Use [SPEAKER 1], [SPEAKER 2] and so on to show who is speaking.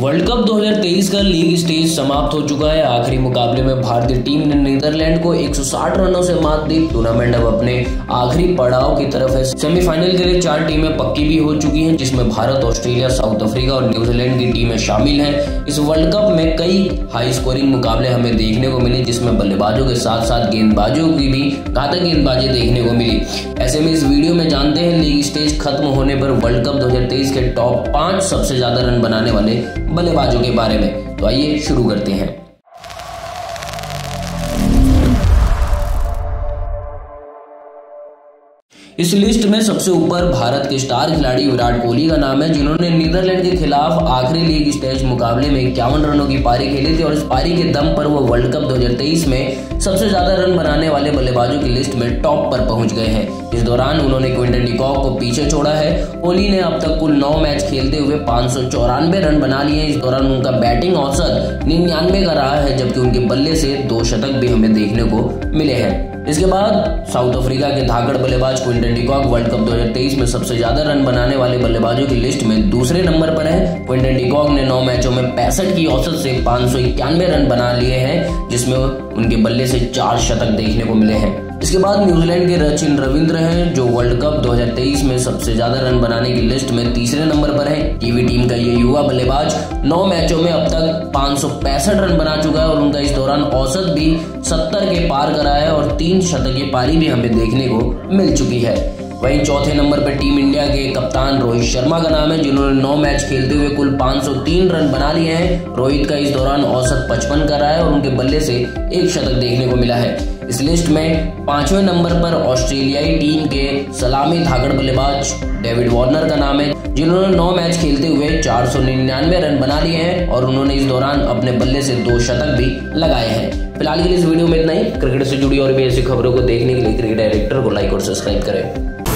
[SPEAKER 1] World cup 2023 का league stage समाप्त हो चुका है। आखिरी मुकाबले में भारतीय टीम ने नीदरलैंड को 160 रनों से मात दी। टूर्नामेंट अब अपने आखिरी पड़ाव की तरफ है। सेमीफाइनल के लिए 4 टीमें पक्की भी हो चुकी हैं, जिसमें भारत, ऑस्ट्रेलिया, साउथ अफ्रीका और न्यूजीलैंड की टीमें शामिल हैं। इस वर्ल्ड कप में कई हाई स्कोरिंग मुकाबले हमें देखने को मिले, जिसमें बल्लेबाजों के साथ साथ गेंदबाजों की भी घातक गेंदबाजी देखने को मिली। ऐसे में इस वीडियो में जानते हैं लीग स्टेज खत्म होने पर वर्ल्ड कप 2023 के टॉप 5 सबसे ज्यादा रन बनाने वाले बल्लेबाजों के बारे में। तो आइए शुरू करते हैं। इस लिस्ट में सबसे ऊपर भारत के स्टार खिलाड़ी विराट कोहली का नाम है, जिन्होंने नीदरलैंड के खिलाफ आखिरी लीग स्टेज मुकाबले में 51 रनों की पारी खेली थी और इस पारी के दम पर वो वर्ल्ड कप 2023 में सबसे ज्यादा रन बनाने वाले बल्लेबाजों की लिस्ट में टॉप पर पहुंच गए हैं। इस दौरान उन्होंने क्विंटन डी कॉक को पीछे छोड़ा है। कोहली ने अब तक कुल 9 मैच खेलते हुए 594 रन बना लिए हैं। इस दौरान उनका बैटिंग औसत 99 का रहा है, जबकि उनके बल्ले से 2 शतक भी हमें देखने को मिले हैं। इसके बाद साउथ अफ्रीका के धाकड़ बल्लेबाज Quinton de Kock world cup 2023 में सबसे ज्यादा रन बनाने वाले बल्लेबाजों की लिस्ट में दूसरे नंबर पर है। क्विंटन डी कॉक ने 9 मैचों में 65 की औसत से 591 रन बना लिए हैं, जिसमें उनके बल्ले से 4 शतक देखने को मिले हैं। इसके बाद न्यूजीलैंड के रचिन रविंद्र हैं, जो वर्ल्ड कप 2023 में सबसे ज्यादा रन बनाने की लिस्ट में तीसरे नंबर पर है। कीवी टीम का ये युवा बल्लेबाज 9 मैचों में अब तक 565 रन बना चुका है और उनका इस दौरान औसत भी 70 के पार करा है और 3 शतकीय पारी भी हमें देखने को मिल चुकी है। वहीं चौथे नंबर पर टीम इंडिया के कप्तान रोहित शर्मा का नाम है, जिन्होंने 9 मैच खेलते हुए कुल 503 रन बना लिए हैं। रोहित का इस दौरान औसत 55 का रहा है और उनके बल्ले से 1 शतक देखने को मिला है। इस लिस्ट में 5वें नंबर पर ऑस्ट्रेलियाई टीम के सलामी धाकड़ बल्लेबाज डेविड वार्नर का नाम है, जिन्होंने 9 मैच खेलते हुए 499 रन बना लिए हैं और उन्होंने इस दौरान अपने बल्ले से 2 शतक भी लगाए हैं। फिलहाल के लिए इस वीडियो में इतना ही। क्रिकेट से जुड़ी और भी ऐसी खबरों को देखने के लिए क्रिकेट डायरेक्टर को लाइक और सब्सक्राइब करें।